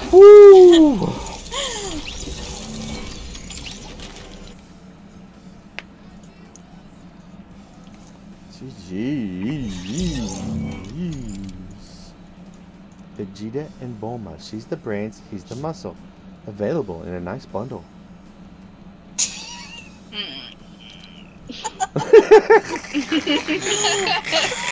Woo! Jeez. Vegeta and Bulma. She's the brains, he's the muscle. Available in a nice bundle.